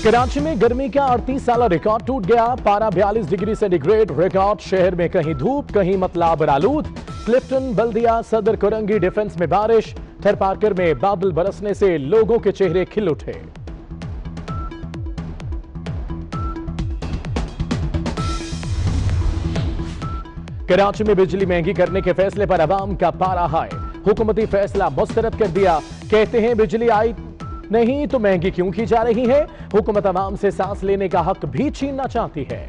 कराची में गर्मी का 38 साल रिकॉर्ड टूट गया। पारा 42 डिग्री सेंटीग्रेड रिकॉर्ड। शहर में कहीं धूप कहीं मतलाब आलूद। क्लिफ्टन, बल्दिया, सदर कोरंगी डिफेंस में बारिश। थरपारकर में बादल बरसने से लोगों के चेहरे खिल उठे। कराची में बिजली महंगी करने के फैसले पर अवाम का पारा हाई। हुकूमती फैसला मुस्तरद कर दिया। कहते हैं बिजली आई नहीं तो महंगी क्यों की जा रही है। हुकूमत अवाम से सांस लेने का हक भी छीनना चाहती है।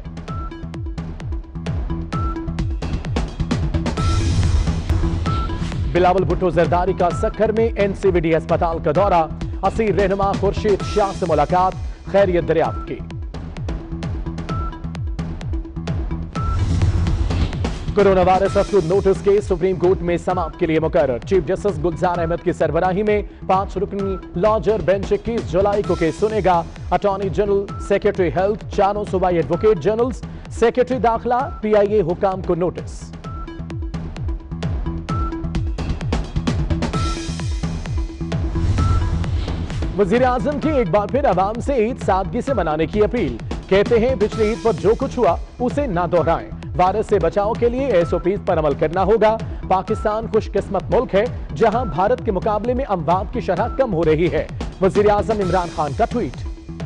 बिलावल भुट्टो जरदारी का सक्खर में एनसीवीडी अस्पताल का दौरा। असीर रहनुमा खुर्शीद शाह से मुलाकात, खैरियत दरियाफ्त की। कोरोना वायरस अस्कुद नोटिस केस सुप्रीम कोर्ट में समाप्त के लिए मुकर्रर। चीफ जस्टिस गुलजार अहमद की सरबराही में 5 रुकनी लॉजर बेंच 21 जुलाई को केस सुनेगा। अटॉर्नी जनरल, सेक्रेटरी हेल्थ, चारों सूबाई एडवोकेट जनरल्स, सेक्रेटरी दाखिला, पीआईए हुकाम को नोटिस। वजीर आजम की एक बार फिर अवाम से ईद सादगी से मनाने की अपील। कहते हैं पिछली ईद पर जो कुछ हुआ उसे ना दोहराएं। वायरस से बचाव के लिए एसओपी पर अमल करना होगा। पाकिस्तान खुशकिस्मत मुल्क है जहां भारत के मुकाबले में अमवात की शरह कम हो रही है। वजीर आजम इमरान खान का ट्वीट।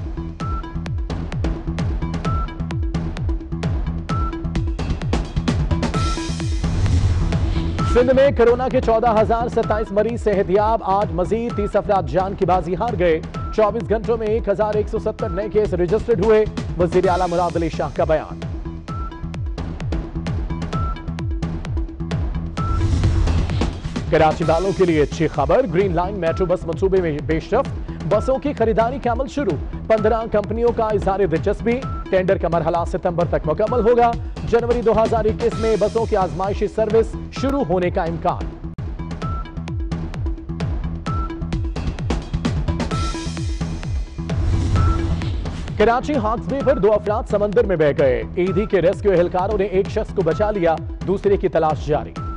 सिंध में कोरोना के 14,027 मरीज सेहतियाब। आज मजीद 30 अफराद जान की बाजी हार गए। 24 घंटों में 1,170 नए केस रजिस्टर्ड हुए। वजीर आला मुराद अली शाह का बयान। कराची वालों के लिए अच्छी खबर। ग्रीन लाइन मेट्रो बस मंसूबे में पेशरफ्त। बसों की खरीदारी का अमल शुरू। 15 कंपनियों का इज़हार दिलचस्पी। टेंडर का मरहला सितंबर तक मुकम्मल होगा। जनवरी 2021 में बसों की आजमाइशी सर्विस शुरू होने का इम्कान। कराची हॉक्स बे पर 2 अफराद समंदर में बह गए। ईदी के रेस्क्यू एहलकारों ने एक शख्स को बचा लिया, दूसरे की तलाश जारी।